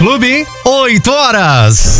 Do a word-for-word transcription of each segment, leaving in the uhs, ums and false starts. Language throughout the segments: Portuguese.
Clube, oito horas.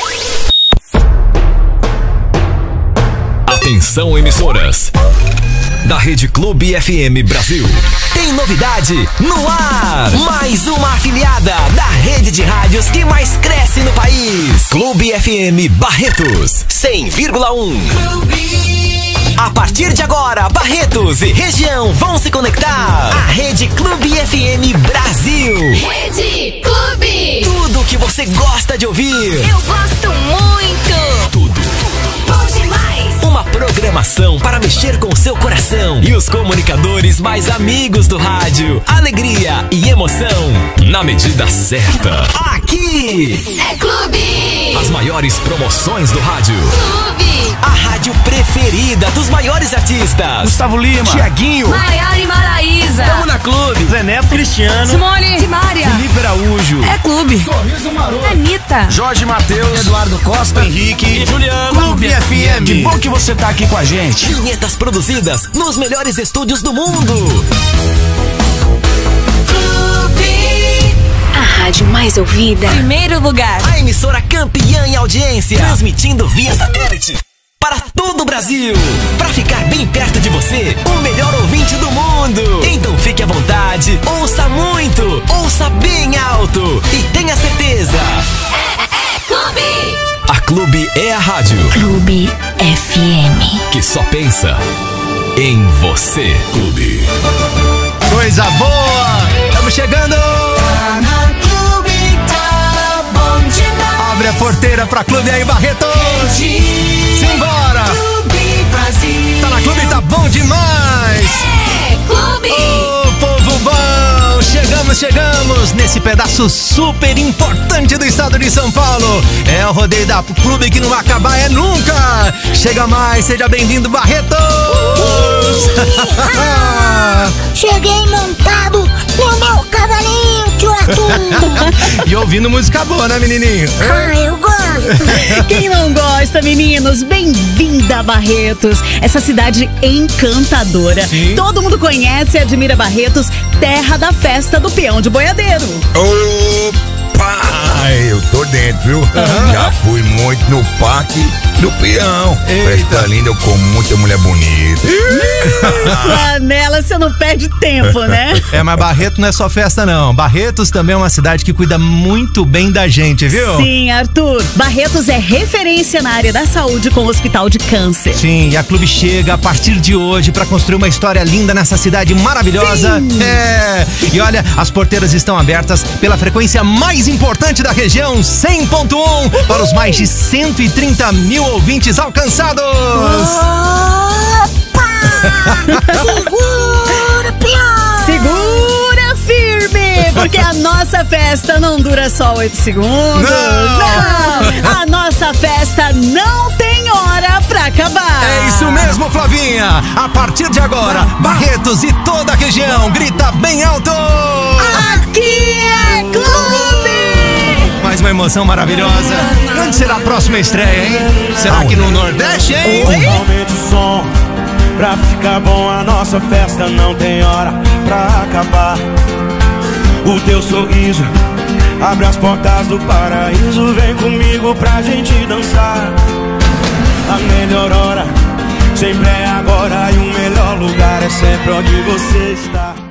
Atenção, emissoras da Rede Clube F M Brasil. Tem novidade no ar. Mais uma afiliada da rede de rádios que mais cresce no país. Clube F M Barretos, cem vírgula um. A partir de agora, Barretos e região vão se conectar. A Rede Clube F M Brasil. Rede Clube. Tudo o que você gosta de ouvir. Eu gosto muito. Tudo. Bom demais. Uma programação para mexer com o seu coração. E os comunicadores mais amigos do rádio. Alegria e emoção na medida certa. Aqui É Clube. as maiores promoções do rádio. Clube. A rádio preferida dos maiores artistas. Gustavo Lima, Tiaguinho, Maiara e Maraísa. Tamo na Clube. Zé Neto, Cristiano, Simone. Simária. Felipe Araújo, É Clube. Sorriso Maroto. Anitta. Jorge Mateus, Eduardo Costa, Henrique e Juliano. Clube F M. Que bom que você tá aqui com a gente. Vinhetas produzidas nos melhores estúdios do mundo. A rádio mais ouvida. Primeiro lugar. A emissora campeã em audiência. Transmitindo via satélite para todo o Brasil. Para ficar bem perto de você, o melhor ouvinte do mundo. Então fique à vontade, ouça muito, ouça bem alto e tenha certeza. Clube. A Clube é a rádio Clube F M. que só pensa em você. Clube. Coisa boa! Estamos chegando! Abre a porteira pra Clube aí, Barretos! Simbora! Tá na Clube, tá bom demais! É Clube. Ô, povo bom! Chegamos, chegamos nesse pedaço super importante do estado de São Paulo. É o rodeio da Clube que não vai acabar, é nunca! Chega mais, seja bem-vindo, Barretos! Cheguei montado no meu cavalinho, tio Arthur. E ouvindo música boa, né, menininho? Ah, eu gosto. Quem não gosta, meninos? Bem-vinda a Barretos, essa cidade encantadora. Sim. Todo mundo conhece e admira Barretos, terra da festa do peão de boiadeiro. Opa! Eu tô dentro, viu? Já fui muito no Parque do Peão. Eita. Festa linda, eu como muita mulher bonita. Flanela, você não perde tempo, né? É, mas Barreto não é só festa, não. Barretos também é uma cidade que cuida muito bem da gente, viu? Sim, Arthur. Barretos é referência na área da saúde com o Hospital de Câncer. Sim, e a Clube chega a partir de hoje pra construir uma história linda nessa cidade maravilhosa. Sim. É. E olha, as porteiras estão abertas pela frequência mais importante da região, cem ponto um, para os mais de cento e trinta mil ouvintes alcançados. Opa! Segura, peão! Segura firme, porque a nossa festa não dura só oito segundos. Não. Não! A nossa festa não tem hora pra acabar. É isso mesmo, Flavinha. A partir de agora, Barretos e toda a região grita bem alto. Aqui é Clube! Mais uma emoção maravilhosa. Onde será a próxima estreia, hein? Será que no Nordeste, hein? Aumente o som, pra ficar bom a nossa festa não tem hora pra acabar. O teu sorriso abre as portas do paraíso, vem comigo pra gente dançar. A melhor hora sempre é agora e o melhor lugar é sempre onde você está.